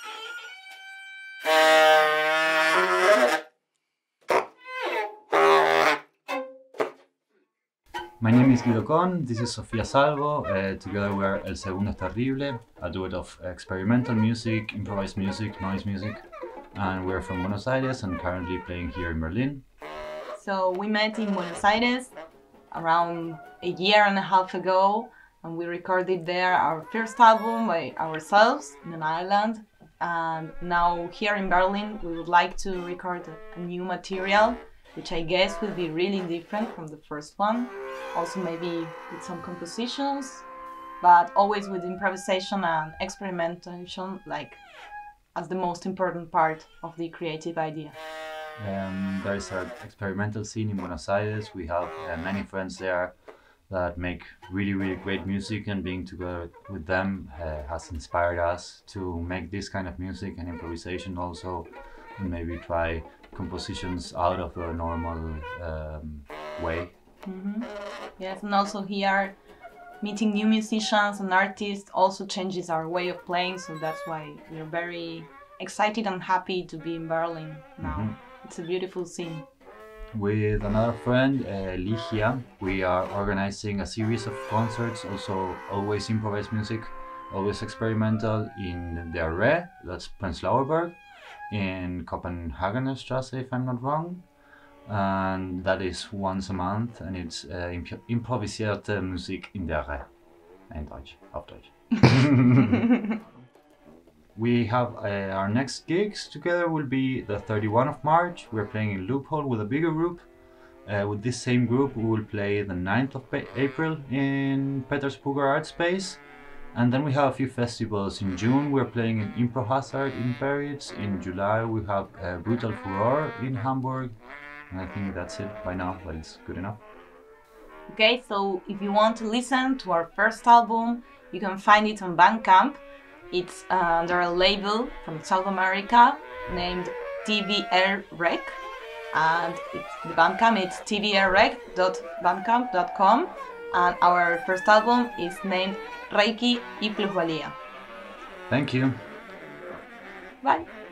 My name is Guido Con, this is Sofia Salvo, together we are El Segundo es Terrible, a duet of experimental music, improvised music, noise music, and we're from Buenos Aires and currently playing here in Berlin. So we met in Buenos Aires around a year and a half ago, and we recorded there our first album by ourselves in an island. And now here in Berlin we would like to record a new material, which I guess will be really different from the first one. Also maybe with some compositions, but always with improvisation and experimentation as the most important part of the creative idea. There is an experimental scene in Buenos Aires. We have many friends there that make really great music, and being together with them has inspired us to make this kind of music and improvisation also, and maybe try compositions out of the normal way. Mm-hmm. Yes, and also here meeting new musicians and artists also changes our way of playing, so that's why we're very excited and happy to be in Berlin now. Mm-hmm. It's a beautiful scene. With another friend, Ligia, we are organizing a series of concerts, also always improvised music, always experimental, in the Re, that's Prenzlauer Berg, in Kopenhagenstrasse, if I'm not wrong. And that is once a month, and it's improvisierte Musik in der Re. In Deutsch, auf Deutsch. We have our next gigs together will be the 31st of March. We're playing in Loophole with a bigger group. With this same group we will play the 9th of April in Petersburger Art Space. And then we have a few festivals. In June we're playing in Impro Hazard in Paris. In July we have Brutal Furor in Hamburg. And I think that's it by now, but it's good enough. Okay, so if you want to listen to our first album, you can find it on Bandcamp. It's under a label from South America named TVR Rec, and the Bandcamp is tvrrec.bandcamp.com, and our first album is named Reiki y Plusvalía. Thank you. Bye.